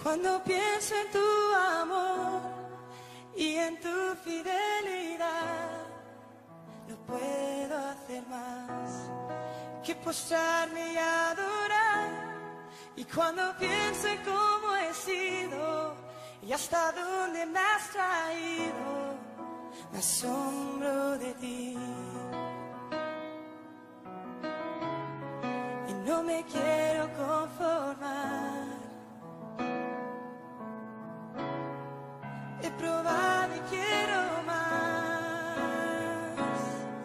Cuando pienso en tu amor y en tu fidelidad, no puedo hacer más que postrarme y adorar. Y cuando pienso en cómo he sido y hasta dónde me has traído, me asombro de ti. Y no me quiero conformar. He probado y quiero más.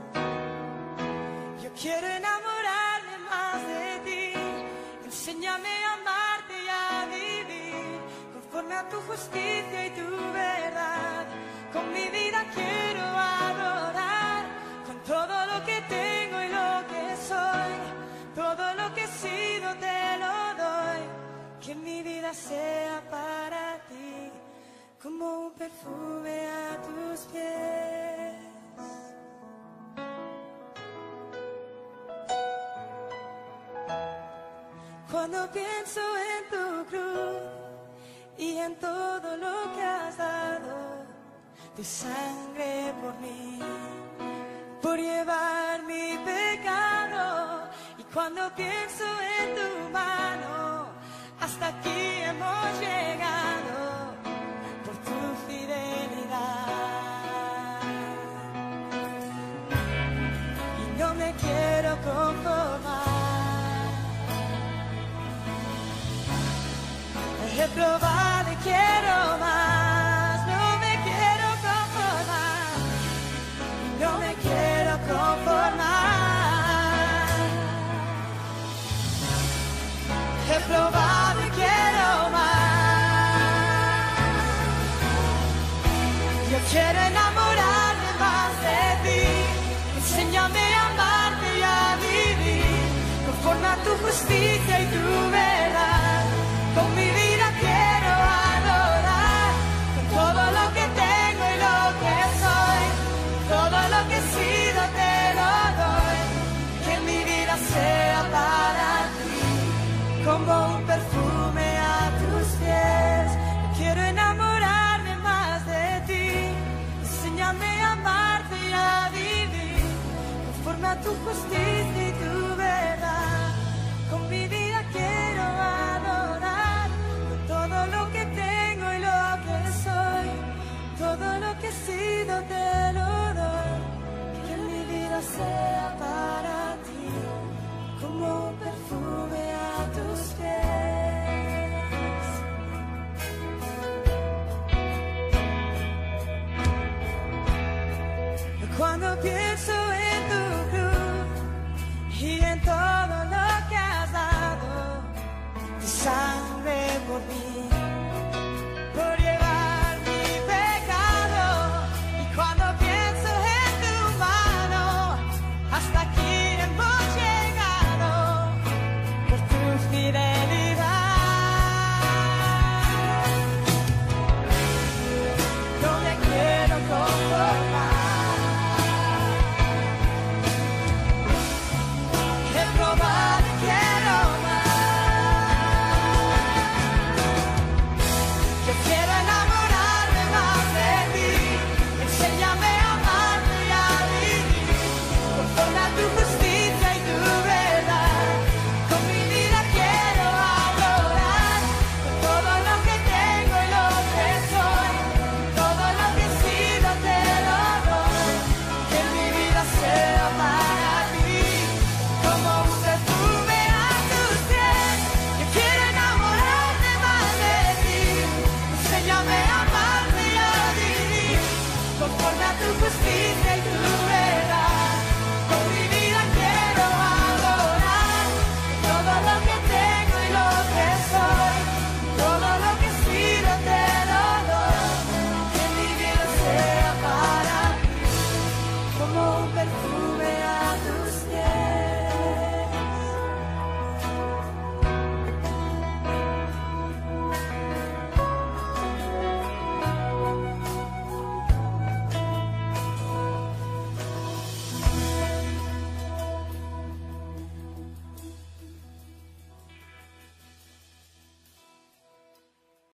Yo quiero enamorarme más de ti. Enséñame a amarte y a vivir conforme a tu justicia y tu verdad. Con mi vida quiero adorar, con todo lo que tengo y lo que soy. Todo lo que he sido te lo doy. Que mi vida sea para ti como un perfume a tus pies. Cuando pienso en tu cruz y en todo lo que has dado, tu sangre por mí, por llevar mi pecado. Y cuando pienso en tu mano, hasta aquí hemos llegado por tu fidelidad. Y no me quiero conformar. He probado y quiero más. No me quiero conformar. No me quiero conformar. He probado y quiero más. Yo quiero enamorarme más de ti. Enséñame a amarte y a vivir conforme a tu justicia y tu verdad. Con mi vida quiero adorar, con todo lo que tengo y lo que soy. Todo lo que he sido te lo doy. Que mi vida sea para ti como un perfume a tus pies. Quiero enamorarme más de ti. Enséñame a amarte y a vivir conforme a tu justicia y tu verdad. Con mi vida quiero adorar, con todo lo que tengo y lo que soy. Todo lo que he sido te lo doy. Que mi vida sea para ti como un perfume a tus pies. Cuando pienso en tu cruz y en todo lo que has dado, tu sangre por mí,